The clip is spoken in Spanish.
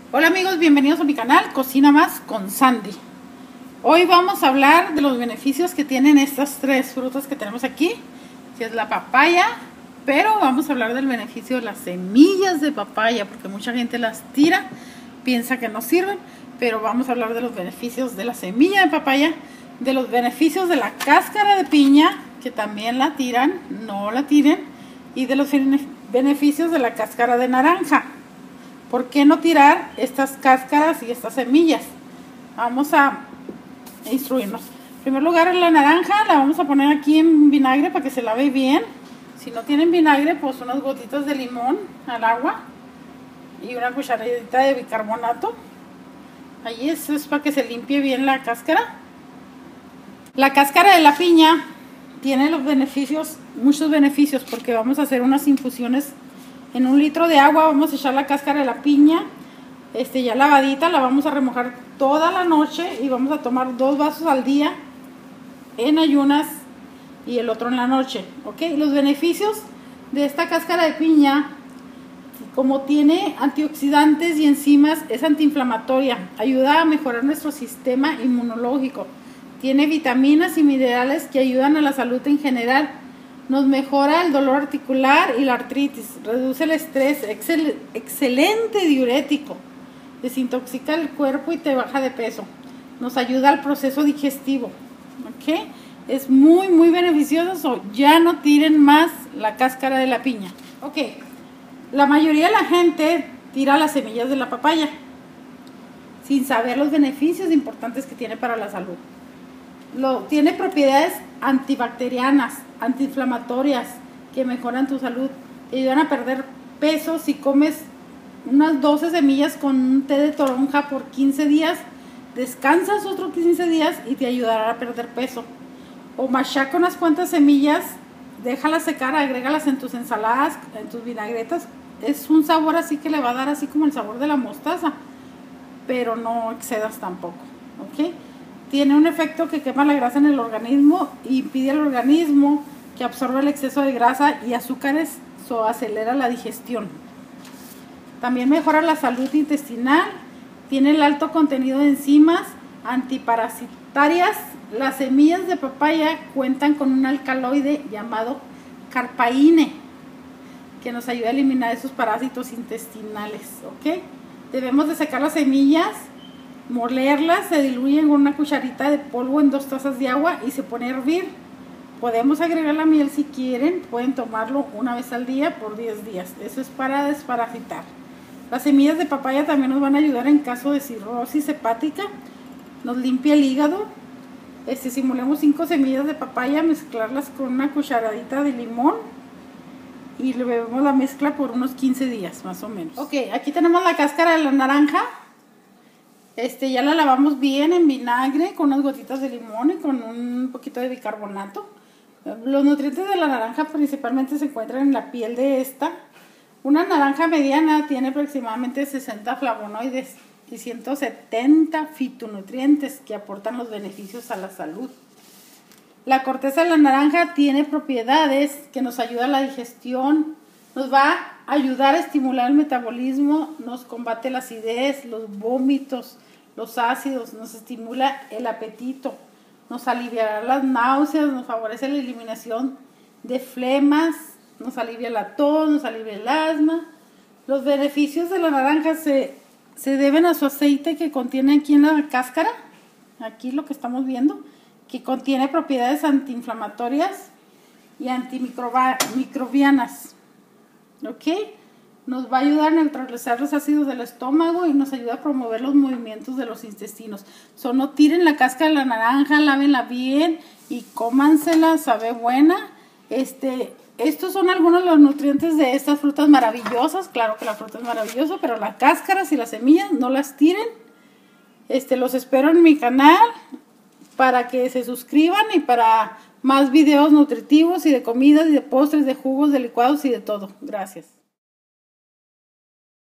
Hola amigos, bienvenidos a mi canal Cocina Más con Sandy. Hoy vamos a hablar de los beneficios que tienen estas tres frutas que tenemos aquí, que es la papaya, pero vamos a hablar del beneficio de las semillas de papaya, porque mucha gente las tira, piensa que no sirven, pero vamos a hablar de los beneficios de la semilla de papaya, de los beneficios de la cáscara de piña, que también la tiran, no la tiren, y de los beneficios de la cáscara de naranja. ¿Por qué no tirar estas cáscaras y estas semillas? Vamos a instruirnos. En primer lugar, la naranja la vamos a poner aquí en vinagre para que se lave bien. Si no tienen vinagre, pues unas gotitas de limón al agua y una cucharadita de bicarbonato. Ahí eso es para que se limpie bien la cáscara. La cáscara de la piña tiene los beneficios, muchos beneficios, porque vamos a hacer unas infusiones. En 1 litro de agua vamos a echar la cáscara de la piña, ya lavadita, la vamos a remojar toda la noche y vamos a tomar 2 vasos al día en ayunas y el otro en la noche, ¿ok? Los beneficios de esta cáscara de piña, como tiene antioxidantes y enzimas, es antiinflamatoria, ayuda a mejorar nuestro sistema inmunológico, tiene vitaminas y minerales que ayudan a la salud en general. Nos mejora el dolor articular y la artritis, reduce el estrés, excelente diurético, desintoxica el cuerpo y te baja de peso, nos ayuda al proceso digestivo, ¿ok? Es muy beneficioso. Ya no tiren más la cáscara de la piña, ¿ok? La mayoría de la gente tira las semillas de la papaya sin saber los beneficios importantes que tiene para la salud. Tiene propiedades antibacterianas, antiinflamatorias, que mejoran tu salud, te ayudan a perder peso. Si comes unas 12 semillas con un té de toronja por 15 días, descansas otros 15 días y te ayudará a perder peso. O machaca unas cuantas semillas, déjalas secar, agrégalas en tus ensaladas, en tus vinagretas. Es un sabor así que le va a dar así como el sabor de la mostaza, pero no excedas tampoco, ¿ok? Tiene un efecto que quema la grasa en el organismo y impide al organismo que absorba el exceso de grasa y azúcares, acelera la digestión. También mejora la salud intestinal, tiene el alto contenido de enzimas antiparasitarias. Las semillas de papaya cuentan con un alcaloide llamado carpaíne, que nos ayuda a eliminar esos parásitos intestinales, ¿ok? Debemos de secar las semillas, molerlas, se diluyen con una cucharita de polvo en 2 tazas de agua y se pone a hervir. Podemos agregar la miel si quieren, pueden tomarlo una vez al día por 10 días. Eso es para desparasitar. Las semillas de papaya también nos van a ayudar en caso de cirrosis hepática, nos limpia el hígado. Si molemos 5 semillas de papaya, mezclarlas con una cucharadita de limón y le bebemos la mezcla por unos 15 días más o menos. Ok, aquí tenemos la cáscara de la naranja. Ya la lavamos bien en vinagre con unas gotitas de limón y con un poquito de bicarbonato. Los nutrientes de la naranja principalmente se encuentran en la piel de esta. Una naranja mediana tiene aproximadamente 60 flavonoides y 170 fitonutrientes que aportan los beneficios a la salud. La corteza de la naranja tiene propiedades que nos ayudan a la digestión, nos va a ayudar a estimular el metabolismo, nos combate la acidez, los vómitos, los ácidos, nos estimula el apetito, nos aliviará las náuseas, nos favorece la eliminación de flemas, nos alivia la tos, nos alivia el asma. Los beneficios de la naranja se deben a su aceite que contiene aquí en la cáscara, aquí lo que estamos viendo, que contiene propiedades antiinflamatorias y antimicrobianas, ¿ok? Nos va a ayudar a neutralizar los ácidos del estómago y nos ayuda a promover los movimientos de los intestinos. No tiren la cáscara de la naranja, lávenla bien y cómansela, sabe buena. Estos son algunos de los nutrientes de estas frutas maravillosas. Claro que la fruta es maravillosa, pero las cáscaras y las semillas no las tiren. Los espero en mi canal para que se suscriban y para más videos nutritivos y de comidas y de postres, de jugos, de licuados y de todo. Gracias.